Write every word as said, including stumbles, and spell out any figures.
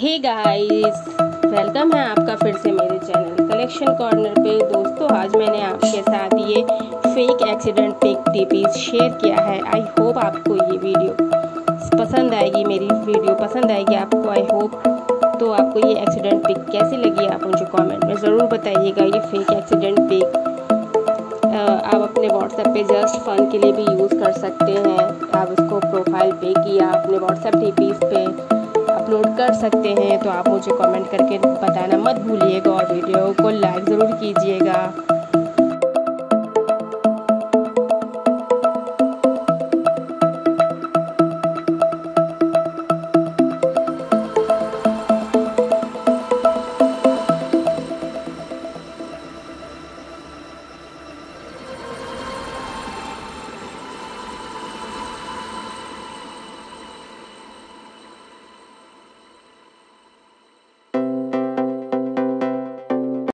Hey guys, welcome है आपका फिर से मेरे चैनल कलेक्शन कॉर्नर पे। दोस्तों, आज मैंने आपके साथ ये फेक एक्सीडेंट पिक टीपीज शेयर किया है। आई होप आपको ये वीडियो पसंद आएगी, मेरी वीडियो पसंद आएगी आपको। आई होप तो आपको ये एक्सीडेंट पिक कैसी लगी आप मुझे कमेंट में ज़रूर बताइएगा। ये फेक एक्सीडेंट पिक आप अपने व्हाट्सएप पे जस्ट फन के लिए भी यूज़ कर सकते हैं। आप उसको प्रोफाइल पे किया अपने व्हाट्सएप टीपीज पे अपलोड कर सकते हैं। तो आप मुझे कमेंट करके बताना मत भूलिएगा और वीडियो को लाइक ज़रूर कीजिएगा।